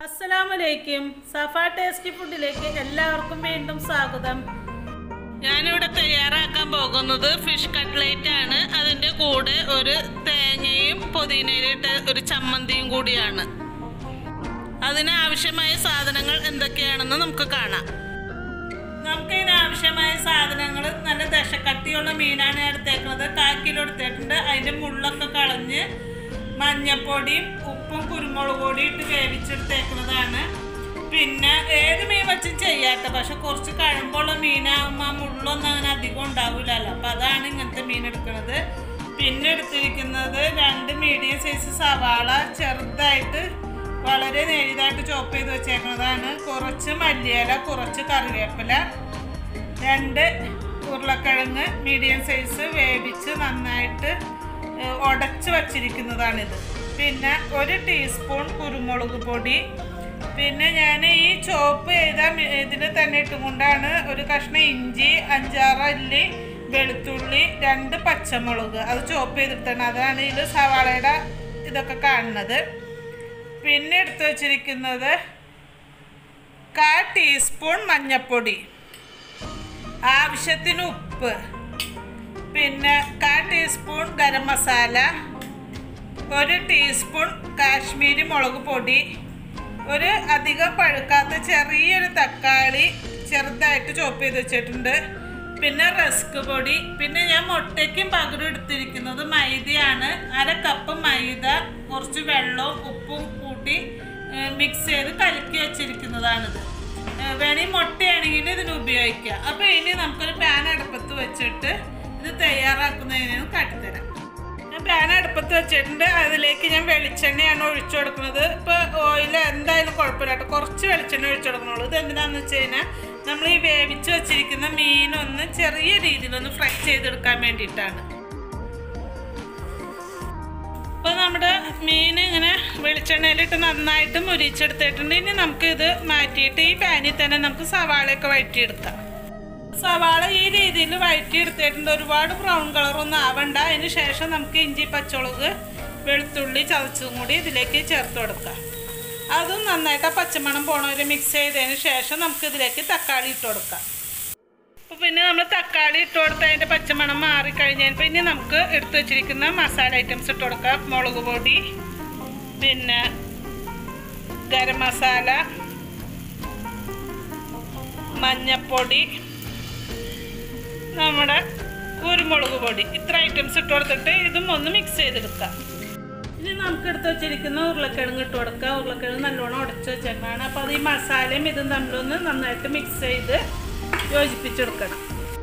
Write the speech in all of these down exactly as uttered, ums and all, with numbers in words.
അസ്സലാമലൈക്കും. സഫ ടേസ്റ്റി ഫുഡിലേക്ക് എല്ലാവർക്കും വീണ്ടും സ്വാഗതം. ഞാനിവിടെ തയ്യാറാക്കാൻ പോകുന്നത് ഫിഷ് കട്ട്ലേറ്റ് ആണ്. അതിൻ്റെ കൂടെ ഒരു തേങ്ങയും പുതിനയിലിട്ട ഒരു ചമ്മന്തിയും കൂടിയാണ്. അതിനാവശ്യമായ സാധനങ്ങൾ എന്തൊക്കെയാണെന്ന് നമുക്ക് കാണാം. നമുക്ക് ഇതിനാവശ്യമായ സാധനങ്ങൾ നല്ല ദശക്കട്ടിയുള്ള മീനാണ് എടുത്തേക്കുന്നത്. കാൽ കിലോ എടുത്തിട്ടുണ്ട്. അതിൻ്റെ മുള്ളൊക്കെ കളഞ്ഞ് മഞ്ഞപ്പൊടിയും ഉപ്പും കുരുമുളക് പൊടിയും ഇട്ട് വേവിച്ചെടുത്തേക്കുന്നതാണ്. പിന്നെ ഏത് മീൻ വെച്ചും ചെയ്യാത്ത, പക്ഷെ കുറച്ച് കഴമ്പുള്ള മീനാകുമ്പോൾ ആ മുള്ളൊന്നും അങ്ങനെ അധികം ഉണ്ടാവില്ലല്ലോ. അപ്പം അതാണ് ഇങ്ങനത്തെ മീൻ എടുക്കുന്നത്. പിന്നെ എടുത്തിരിക്കുന്നത് രണ്ട് മീഡിയം സൈസ് സവാള ചെറുതായിട്ട് വളരെ നേരിയതായിട്ട് ചോപ്പ് ചെയ്ത് വെച്ചേക്കുന്നതാണ്. കുറച്ച് മല്ലിയില, കുറച്ച് കറിവേപ്പില, രണ്ട് ഉരുളക്കിഴങ്ങ് മീഡിയം സൈസ് വേവിച്ച് നന്നായിട്ട് ഉടച്ച് വച്ചിരിക്കുന്നതാണിത്. പിന്നെ ഒരു ടീസ്പൂൺ കുരുമുളക് പൊടി. പിന്നെ ഞാൻ ഈ ചോപ്പ് ചെയ്ത ഇതിൽ തന്നെ ഇട്ടുകൊണ്ടാണ് ഒരു കഷ്ണം ഇഞ്ചി, അഞ്ചാറ് അല്ലി വെളുത്തുള്ളി, രണ്ട് പച്ചമുളക് അത് ചോപ്പ് ചെയ്തിട്ടാണ്. അതാണ് ഇതിൽ സവാളയുടെ ഇതൊക്കെ കാണുന്നത്. പിന്നെ എടുത്തു വച്ചിരിക്കുന്നത് കാൽ ടീസ്പൂൺ മഞ്ഞൾപ്പൊടി, ആവശ്യത്തിന് ഉപ്പ്, പിന്നെ കാൽ ടീസ്പൂൺ ഗരം മസാല, ഒരു ടീസ്പൂൺ കാശ്മീരി മുളക് പൊടി, ഒരു അധികം പഴുക്കാത്ത ചെറിയൊരു തക്കാളി ചെറുതായിട്ട് ചോപ്പ് ചെയ്ത് വെച്ചിട്ടുണ്ട്, പിന്നെ റസ്ക് പൊടി. പിന്നെ ഞാൻ മുട്ടയ്ക്കും പകരം എടുത്തിരിക്കുന്നത് മൈദയാണ്. അര കപ്പ് മൈദ കുറച്ച് വെള്ളവും ഉപ്പും കൂട്ടി മിക്സ് ചെയ്ത് കലക്കി വെച്ചിരിക്കുന്നതാണിത്. വേണമെങ്കിൽ മുട്ടയാണെങ്കിൽ ഇതിന് ഉപയോഗിക്കാം. അപ്പോൾ ഇനി നമുക്കൊരു പാൻ അടുപ്പത്ത് വെച്ചിട്ട് ഇത് തയ്യാറാക്കുന്നതിന് കാട്ടിത്തരാം. ഞാൻ പാൻ അടുപ്പത്ത് വെച്ചിട്ടുണ്ട്. അതിലേക്ക് ഞാൻ വെളിച്ചെണ്ണയാണ് ഒഴിച്ചു കൊടുക്കുന്നത്. ഇപ്പോൾ ഓയിൽ എന്തായാലും കുഴപ്പമില്ല കേട്ടോ, കുറച്ച് വെളിച്ചെണ്ണ ഒഴിച്ചു കൊടുക്കണുള്ളൂ. ഇത് എന്തിനാണെന്ന് വെച്ച് കഴിഞ്ഞാൽ നമ്മൾ ഈ വേവിച്ച് വെച്ചിരിക്കുന്ന മീനൊന്ന് ചെറിയ രീതിയിലൊന്ന് ഫ്രൈ ചെയ്തെടുക്കാൻ വേണ്ടിയിട്ടാണ്. അപ്പോൾ നമ്മുടെ മീൻ ഇങ്ങനെ വെളിച്ചെണ്ണയിലിട്ട് നന്നായിട്ട് മുരിച്ചെടുത്തിട്ടുണ്ട്. ഇനി നമുക്കിത് മാറ്റിയിട്ട് ഈ പാനിൽ തന്നെ നമുക്ക് സവാളയൊക്കെ വഴറ്റിയെടുക്കാം. സവാള ഈ രീതിയിൽ വഴറ്റിയെടുത്തിട്ടുണ്ട്. ഒരുപാട് ബ്രൗൺ കളറൊന്നും ആവണ്ട. അതിന് ശേഷം നമുക്ക് ഇഞ്ചി, പച്ചമുളക്, വെളുത്തുള്ളി ചതച്ചതും കൂടി ഇതിലേക്ക് ചേർത്ത് കൊടുക്കാം. അതും നന്നായിട്ട് ആ പച്ചമണം പോണവരെ മിക്സ് ചെയ്തതിന് ശേഷം നമുക്ക് ഇതിലേക്ക് തക്കാളി ഇട്ട് കൊടുക്കാം. അപ്പോൾ പിന്നെ നമ്മൾ തക്കാളി ഇട്ട് കൊടുത്ത് അതിൻ്റെ പച്ചമണം മാറിക്കഴിഞ്ഞാൽ പിന്നെ നമുക്ക് എടുത്തു വച്ചിരിക്കുന്ന മസാല ഐറ്റംസ് ഇട്ട് കൊടുക്കാം. മുളക് പൊടി, പിന്നെ ഗരം മസാല, മഞ്ഞൾപ്പൊടി, നമ്മുടെ കുരുമുളക് പൊടി, ഇത്ര ഐറ്റംസ് ഇട്ട് കൊടുത്തിട്ട് ഇതും ഒന്ന് മിക്സ് ചെയ്തെടുക്കാം. ഇനി നമുക്ക് എടുത്ത് വെച്ചിരിക്കുന്ന ഉരുളക്കിഴങ്ങ് ഇട്ട് കൊടുക്കാം. ഉരുളക്കിഴങ്ങ് നല്ലോണം ഉടച്ച് വെച്ചേക്കാണ്. അപ്പോൾ അത് ഈ മസാലയും ഇതും തമ്മിലൊന്ന് നന്നായിട്ട് മിക്സ് ചെയ്ത് യോജിപ്പിച്ചെടുക്കണം.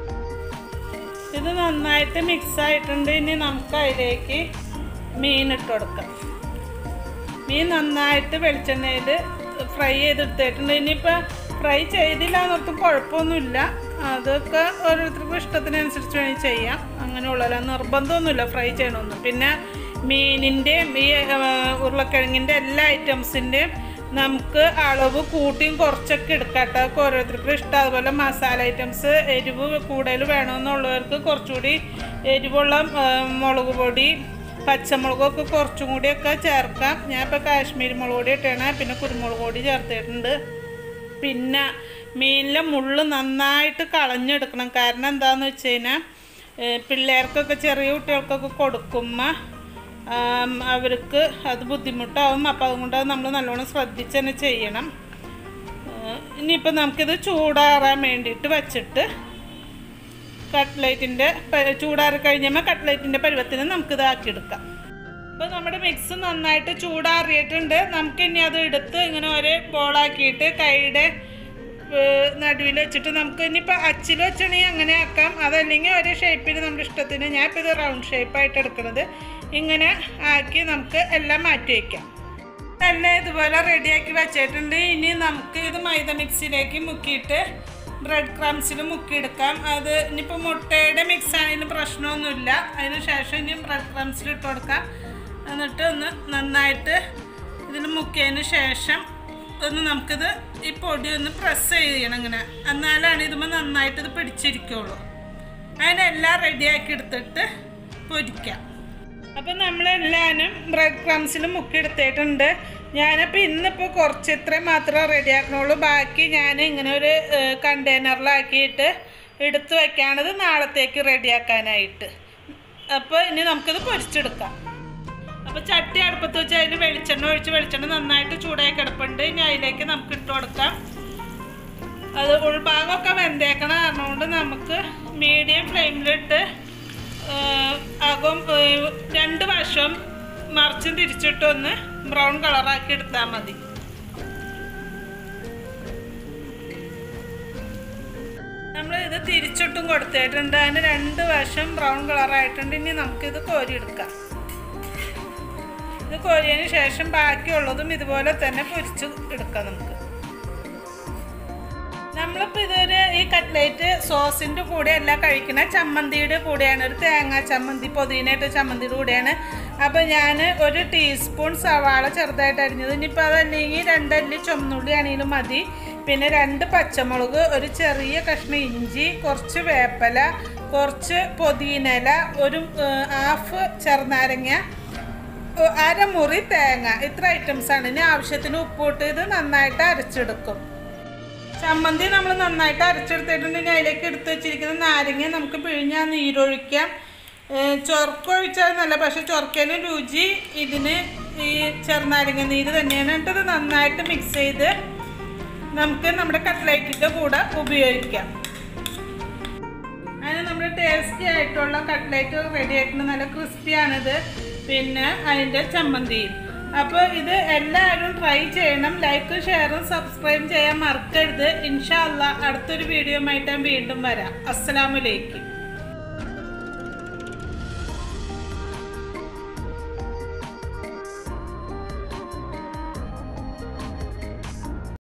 ഇത് നന്നായിട്ട് മിക്സ് ആയിട്ടുണ്ട്. ഇനി നമുക്ക് അതിലേക്ക് മീൻ ഇട്ട് കൊടുക്കാം. മീൻ നന്നായിട്ട് വെളിച്ചെണ്ണയിൽ ഫ്രൈ ചെയ്തെടുത്തിട്ടുണ്ട്. ഇനിയിപ്പോൾ ഫ്രൈ ചെയ്തില്ല എന്നൊട്ടും കുഴപ്പമൊന്നുമില്ല. അതൊക്കെ ഓരോരുത്തർക്കും ഇഷ്ടത്തിനനുസരിച്ച് വേണമെങ്കിൽ ചെയ്യാം. അങ്ങനെയുള്ളല്ല, നിർബന്ധമൊന്നുമില്ല ഫ്രൈ ചെയ്യണമെന്ന്. പിന്നെ മീനിൻ്റെയും ഈ ഉരുളക്കിഴങ്ങിൻ്റെ എല്ലാ ഐറ്റംസിൻ്റെയും നമുക്ക് അളവ് കൂട്ടിയും കുറച്ചൊക്കെ എടുക്കാം കേട്ടോ. അതൊക്കെ ഓരോരുത്തർക്കും ഇഷ്ടം. അതുപോലെ മസാല ഐറ്റംസ് എരിവ് കൂടുതൽ വേണമെന്നുള്ളവർക്ക് കുറച്ചുകൂടി എരിവുള്ള മുളക് പൊടി, പച്ചമുളകൊക്കെ കുറച്ചും കൂടിയൊക്കെ ചേർക്കാം. ഞാൻ ഇപ്പോൾ കാശ്മീരി മുളക് പൊടി ഇട്ടാണ്. പിന്നെ കുരുമുളക് പൊടി ചേർത്തിട്ടുണ്ട്. പിന്നെ മീനിലെ മുള്ള് നന്നായിട്ട് കളഞ്ഞെടുക്കണം. കാരണം എന്താണെന്ന് വെച്ച് കഴിഞ്ഞാൽ പിള്ളേർക്കൊക്കെ ചെറിയ കുട്ടികൾക്കൊക്കെ കൊടുക്കുമ്പോൾ അവർക്ക് അത് ബുദ്ധിമുട്ടാവും. അപ്പോൾ അതുകൊണ്ട് നമ്മൾ നല്ലോണം ശ്രദ്ധിച്ച് തന്നെ ചെയ്യണം. ഇനിയിപ്പോൾ നമുക്കിത് ചൂടാറാൻ വേണ്ടിയിട്ട് വെച്ചിട്ട് കട്ട്ലേറ്റിൻ്റെ ചൂടാറി കഴിഞ്ഞപ്പോൾ കട്ട്ലേറ്റിൻ്റെ പരുവത്തിന് നമുക്കിത് ആക്കിയെടുക്കാം. അപ്പോൾ നമ്മുടെ മിക്സ് നന്നായിട്ട് ചൂടാറിയിട്ടുണ്ട്. നമുക്കിനി അത് എടുത്ത് ഇങ്ങനെ ഒരേ ബോളാക്കിയിട്ട് കൈയുടെ നടുവിൽ വെച്ചിട്ട് നമുക്ക് ഇനിയിപ്പോൾ അച്ചിൽ വെച്ചാണെങ്കിൽ അങ്ങനെ ആക്കാം. അതല്ലെങ്കിൽ ഒരേ ഷേപ്പിൽ നമ്മുടെ ഇഷ്ടത്തിന്. ഞാൻ ഇപ്പോൾ ഇത് റൗണ്ട് ഷേപ്പായിട്ട് എടുക്കുന്നത്. ഇങ്ങനെ ആക്കി നമുക്ക് എല്ലാം മാറ്റി വയ്ക്കാം. എല്ലാം ഇതുപോലെ റെഡിയാക്കി വെച്ചിട്ടുണ്ട്. ഇനി നമുക്ക് ഇത് മൈദ മിക്സിയിലേക്ക് മുക്കിയിട്ട് ബ്രെഡ് ക്രംസിൽ മുക്കിയെടുക്കാം. അത് ഇനിയിപ്പോൾ മുട്ടയുടെ മിക്സ് ആണെങ്കിലും പ്രശ്നമൊന്നുമില്ല. അതിന് ശേഷം ഇനി ബ്രെഡ് ക്രംസിൽ ഇട്ട് കൊടുക്കാം. എന്നിട്ട് ഒന്ന് നന്നായിട്ട് ഇതിൽ മുക്കിയതിന് ശേഷം ഒന്ന് നമുക്കിത് ഈ പൊടി ഒന്ന് പ്രസ് ചെയ്യണം. ഇങ്ങനെ എന്നാലാണ് ഇതുമ്പോൾ നന്നായിട്ട് ഇത് പിടിച്ചിരിക്കുള്ളൂ. അതിനെല്ലാം റെഡിയാക്കി എടുത്തിട്ട് പൊരിക്കാം. അപ്പം നമ്മളെല്ലാവരും ബ്രെഡ് ക്രംസിൽ മുക്കിയെടുത്തിട്ടുണ്ട്. ഞാനപ്പോൾ ഇന്നിപ്പോൾ കുറച്ച് ഇത്രയും മാത്രമേ റെഡിയാക്കണുള്ളൂ. ബാക്കി ഞാൻ ഇങ്ങനെ ഒരു കണ്ടെയ്നറിലാക്കിയിട്ട് എടുത്തു വയ്ക്കാണത് നാളത്തേക്ക് റെഡിയാക്കാനായിട്ട്. അപ്പോൾ ഇനി നമുക്കിത് പൊരിച്ചെടുക്കാം. അപ്പോൾ ചട്ടി അടുപ്പത്ത് വെച്ച് അതിൽ വെളിച്ചെണ്ണ ഒഴിച്ച് വെളിച്ചെണ്ണ നന്നായിട്ട് ചൂടായി കിടപ്പുണ്ട്. ഇനി അതിലേക്ക് നമുക്ക് ഇട്ട് കൊടുക്കാം. അത് ഉൾഭാഗമൊക്കെ വെന്തേക്കണ കാരണമുണ്ട് നമുക്ക് മീഡിയം ഫ്ലെയിമിലിട്ട് അകം രണ്ട് വശവും മറിച്ചും തിരിച്ചിട്ടൊന്ന് ബ്രൗൺ കളറാക്കി എടുത്താൽ മതി. നമ്മൾ ഇത് തിരിച്ചിട്ടും കൊടുത്തിട്ടുണ്ട്. അതിന് രണ്ട് വശം ബ്രൗൺ കളറായിട്ടുണ്ട്. ഇനി നമുക്കിത് കോരിയെടുക്കാം. ഇത് കോരിയതിന് ശേഷം ബാക്കിയുള്ളതും ഇതുപോലെ തന്നെ പൊരിച്ച് എടുക്കാം. നമുക്ക് നമ്മളിപ്പോൾ ഇതൊരു ഈ കട്ട്ലേറ്റ് സോസിൻ്റെ കൂടെയല്ല കഴിക്കുന്ന, ചമ്മന്തിയുടെ കൂടെയാണ്. ഒരു തേങ്ങ ചമ്മന്തി, പുതിനയിട്ട് ചമ്മന്തിയുടെ കൂടെയാണ്. അപ്പോൾ ഞാൻ ഒരു ടീസ്പൂൺ സവാള ചെറുതായിട്ട് അരിഞ്ഞത്, ഇനിയിപ്പോൾ അതല്ലെങ്കിൽ രണ്ടല്ലി ചുമന്നുള്ളി ആണെങ്കിലും മതി. പിന്നെ രണ്ട് പച്ചമുളക്, ഒരു ചെറിയ കഷ്ണം ഇഞ്ചി, കുറച്ച് വേപ്പില, കുറച്ച് പുതിനയില, ഒരു ഹാഫ് ചെറുനാരങ്ങ, അരമുറി തേങ്ങ, ഇത്ര ഐറ്റംസാണ്. ഇനി ആവശ്യത്തിന് ഉപ്പിട്ട് ഇത് നന്നായിട്ട് അരച്ചെടുക്കും. ചമ്മന്തി നമ്മൾ നന്നായിട്ട് അരച്ചെടുത്തിട്ടുണ്ടെങ്കിൽ അതിലേക്ക് എടുത്ത് വെച്ചിരിക്കുന്ന നാരങ്ങ നമുക്ക് പിഴിഞ്ഞാൽ നീരൊഴിക്കാം. ചൊർക്കൊഴിച്ചാൽ നല്ല, പക്ഷേ ചൊർക്കലും രുചി ഇതിന് ഈ ചെറുനാരങ്ങ നീര് തന്നെയാണ്. എന്നിട്ട് നന്നായിട്ട് മിക്സ് ചെയ്ത് നമുക്ക് നമ്മുടെ കട്ട്ലേറ്റിൻ്റെ കൂടെ ഉപയോഗിക്കാം. അതിന് നമ്മുടെ ടേസ്റ്റി ആയിട്ടുള്ള കട്ട്ലേറ്റ് റെഡി ആയിട്ടുണ്ട്. നല്ല ക്രിസ്പിയാണിത്. പിന്നെ അതിൻ്റെ ചമ്മന്തിയും. അപ്പോൾ ഇത് എല്ലാവരും ട്രൈ ചെയ്യണം. ലൈക്കും ഷെയറും സബ്സ്ക്രൈബ് ചെയ്യാൻ മറക്കരുത്. ഇൻഷാ അല്ലാഹ് അടുത്തൊരു വീഡിയോ ആയിട്ട് ഞാൻ വീണ്ടും വരാം. അസ്സലാമു അലൈക്കും.